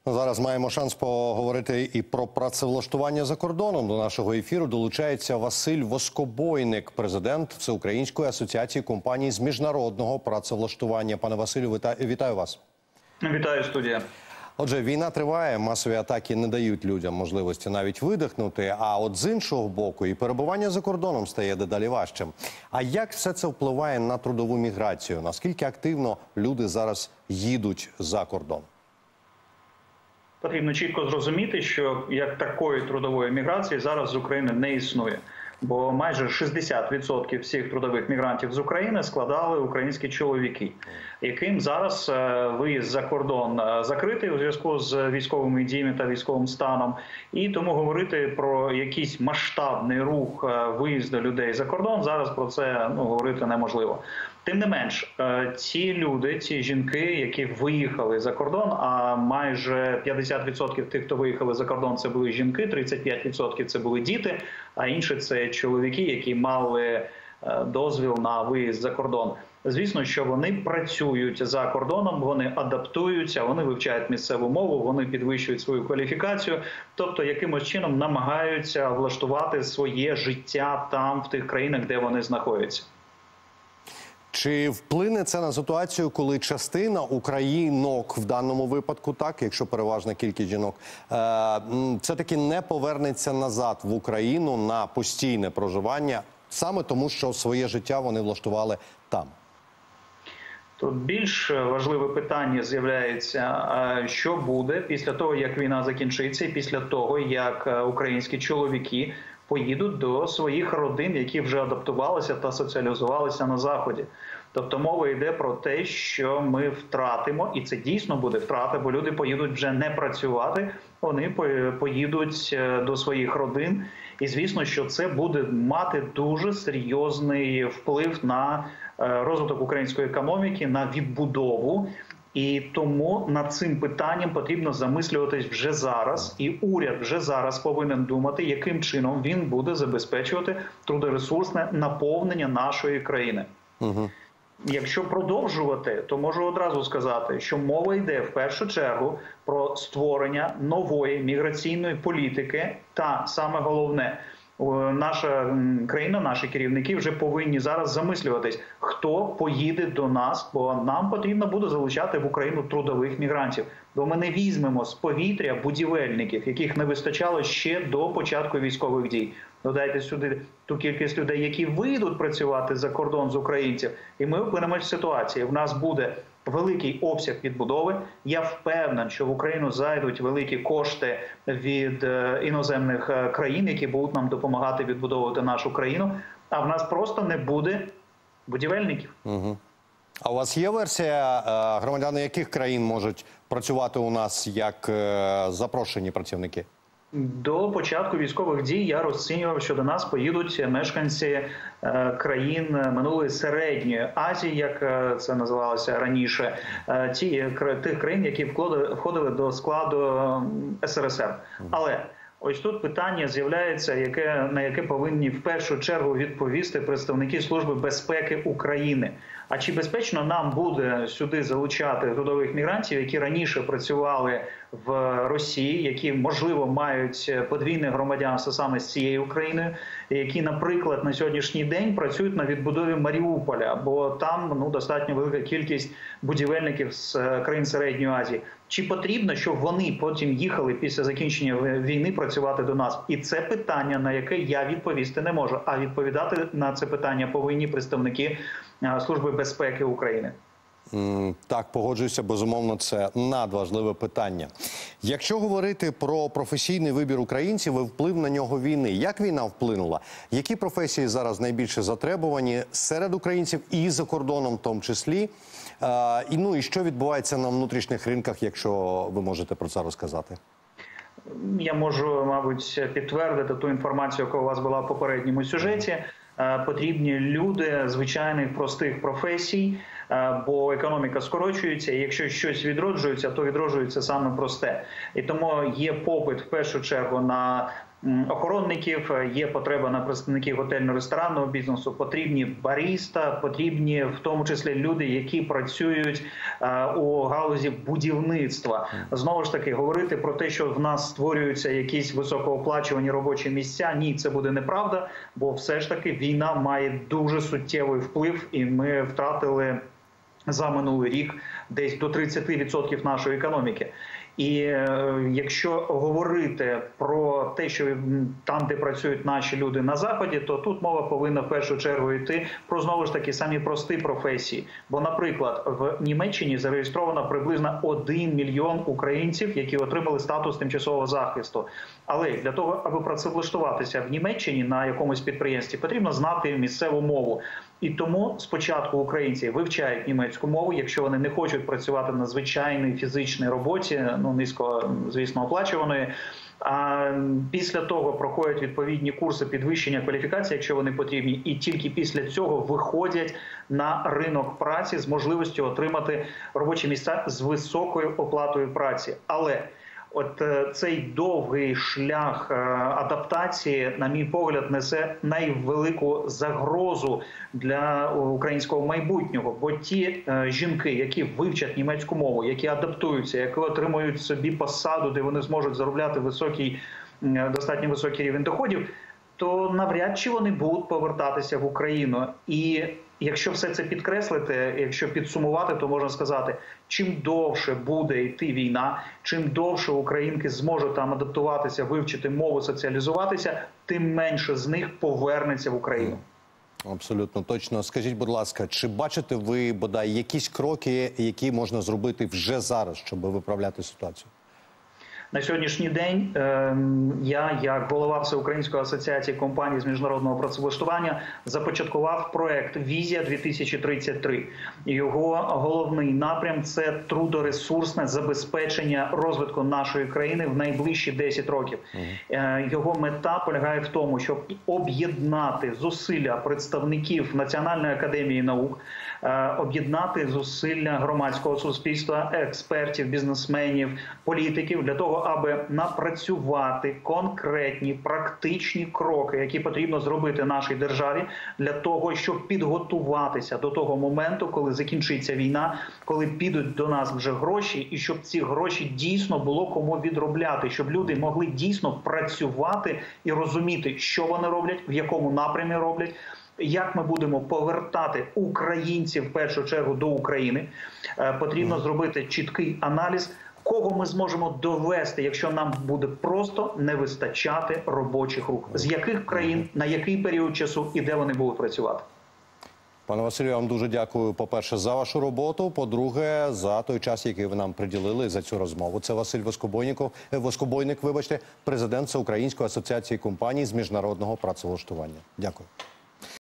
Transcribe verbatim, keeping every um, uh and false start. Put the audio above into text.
Зараз маємо шанс поговорити і про працевлаштування за кордоном. До нашого ефіру долучається Василь Воскобойник, президент Всеукраїнської асоціації компаній з міжнародного працевлаштування. Пане Василю, вітаю вас. Вітаю, студія. Отже, війна триває, масові атаки не дають людям можливості навіть видихнути, а от з іншого боку і перебування за кордоном стає дедалі важчим. А як все це впливає на трудову міграцію? Наскільки активно люди зараз їдуть за кордон? Потрібно чітко зрозуміти, що як такої трудової міграції зараз з України не існує. Бо майже шістдесят відсотків всіх трудових мігрантів з України складали українські чоловіки, яким зараз виїзд за кордон закритий у зв'язку з військовими діями та військовим станом. І тому говорити про якийсь масштабний рух виїзду людей за кордон зараз про це ну, говорити неможливо. Тим не менш, ці люди, ці жінки, які виїхали за кордон, а майже п'ятдесят відсотків тих, хто виїхали за кордон, це були жінки, тридцять п'ять відсотків це були діти, а інші це чоловіки, які мали дозвіл на виїзд за кордон. Звісно, що вони працюють за кордоном, вони адаптуються, вони вивчають місцеву мову, вони підвищують свою кваліфікацію, тобто якимось чином намагаються влаштувати своє життя там, в тих країнах, де вони знаходяться. Чи вплине це на ситуацію, коли частина українок, в даному випадку так, якщо переважна кількість жінок, все-таки не повернеться назад в Україну на постійне проживання, саме тому, що своє життя вони влаштували там? Тут більш важливе питання з'являється, що буде після того, як війна закінчиться, і після того, як українські чоловіки поїдуть до своїх родин, які вже адаптувалися та соціалізувалися на Заході. Тобто мова йде про те, що ми втратимо, і це дійсно буде втрата, бо люди поїдуть вже не працювати, вони поїдуть до своїх родин. І звісно, що це буде мати дуже серйозний вплив на розвиток української економіки, на відбудову. І тому над цим питанням потрібно замислюватись вже зараз, і уряд вже зараз повинен думати, яким чином він буде забезпечувати трудоресурсне наповнення нашої країни. Угу. Якщо продовжувати, то можу одразу сказати, що мова йде в першу чергу про створення нової міграційної політики та, саме головне, наша країна, наші керівники вже повинні зараз замислюватись, хто поїде до нас, бо нам потрібно буде залучати в Україну трудових мігрантів. Бо ми не візьмемо з повітря будівельників, яких не вистачало ще до початку військових дій. Додайте сюди ту кількість людей, які вийдуть працювати за кордон з українців, і ми опинимося в ситуації. В нас буде великий обсяг відбудови. Я впевнений, що в Україну зайдуть великі кошти від іноземних країн, які будуть нам допомагати відбудовувати нашу країну, а в нас просто не буде будівельників. Угу. А у вас є версія, громадяни яких країн можуть працювати у нас як запрошені працівники? До початку військових дій я розцінював, що до нас поїдуть мешканці е, країн минулої середньої Азії, як це називалося раніше, е, ті, тих країн, які входили, входили до складу ес ер ес ер. Але ось тут питання з'являється, яке, на яке повинні в першу чергу відповісти представники Служби безпеки України. А чи безпечно нам буде сюди залучати трудових мігрантів, які раніше працювали в Росії, які, можливо, мають подвійне громадянство саме з цією Україною, які, наприклад, на сьогоднішній день працюють на відбудові Маріуполя, бо там ну, достатньо велика кількість будівельників з країн Середньої Азії. Чи потрібно, щоб вони потім їхали після закінчення війни працювати до нас? І це питання, на яке я відповісти не можу. А відповідати на це питання повинні представники Служби безпеки України. Так, погоджуюся, безумовно, це надважливе питання. Якщо говорити про професійний вибір українців і вплив на нього війни, як війна вплинула? Які професії зараз найбільше затребувані серед українців і за кордоном в тому числі? І, ну, і що відбувається на внутрішніх ринках, якщо ви можете про це розказати? Я можу, мабуть, підтвердити ту інформацію, яка у вас була в попередньому сюжеті. Потрібні люди звичайних простих професій, бо економіка скорочується, і якщо щось відроджується, то відроджується саме просте. І тому є попит в першу чергу на охоронників, є потреба на представників готельно-ресторанного бізнесу, потрібні баріста, потрібні в тому числі люди, які працюють у галузі будівництва. Знову ж таки, говорити про те, що в нас створюються якісь високооплачувані робочі місця, ні, це буде неправда, бо все ж таки війна має дуже суттєвий вплив, і ми втратили за минулий рік десь до тридцяти відсотків нашої економіки. І е, якщо говорити про те, що там, де працюють наші люди на Заході, то тут мова повинна в першу чергу йти про, знову ж таки, самі прості професії. Бо, наприклад, в Німеччині зареєстровано приблизно один мільйон українців, які отримали статус тимчасового захисту. Але для того, аби працевлаштуватися в Німеччині на якомусь підприємстві, потрібно знати місцеву мову. І тому спочатку українці вивчають німецьку мову, якщо вони не хочуть працювати на звичайній фізичній роботі, ну, низько, звісно, оплачуваної, а після того проходять відповідні курси підвищення кваліфікації, якщо вони потрібні, і тільки після цього виходять на ринок праці з можливістю отримати робочі місця з високою оплатою праці. Але от цей довгий шлях адаптації, на мій погляд, несе найвелику загрозу для українського майбутнього. Бо ті жінки, які вивчать німецьку мову, які адаптуються, які отримують собі посаду, де вони зможуть заробляти високий, достатньо високий рівень доходів, то навряд чи вони будуть повертатися в Україну. І якщо все це підкреслити, якщо підсумувати, то можна сказати, чим довше буде йти війна, чим довше українки зможуть там адаптуватися, вивчити мову, соціалізуватися, тим менше з них повернеться в Україну. Абсолютно точно. Скажіть, будь ласка, чи бачите ви, бодай, якісь кроки, які можна зробити вже зараз, щоб виправляти ситуацію? На сьогоднішній день я, як голова Всеукраїнської асоціації компаній з міжнародного працевлаштування, започаткував проект «Візія дві тисячі тридцять три». Його головний напрям – це трудоресурсне забезпечення розвитку нашої країни в найближчі десять років. Його мета полягає в тому, щоб об'єднати зусилля представників Національної академії наук, об'єднати зусилля громадського суспільства, експертів, бізнесменів, політиків для того, аби напрацювати конкретні практичні кроки, які потрібно зробити нашій державі для того, щоб підготуватися до того моменту, коли закінчиться війна, коли підуть до нас вже гроші, і щоб ці гроші дійсно було кому відробляти, щоб люди могли дійсно працювати і розуміти, що вони роблять, в якому напрямі роблять, як ми будемо повертати українців в першу чергу до України. Потрібно зробити чіткий аналіз, кого ми зможемо довести, якщо нам буде просто не вистачати робочих рук. З яких країн, на який період часу і де вони будуть працювати. Пане Василю, я вам дуже дякую, по-перше, за вашу роботу, по-друге, за той час, який ви нам приділили за цю розмову. Це Василь Воскобойников, Воскобойник, вибачте, президент Всеукраїнської асоціації компаній з міжнародного працевлаштування. Дякую.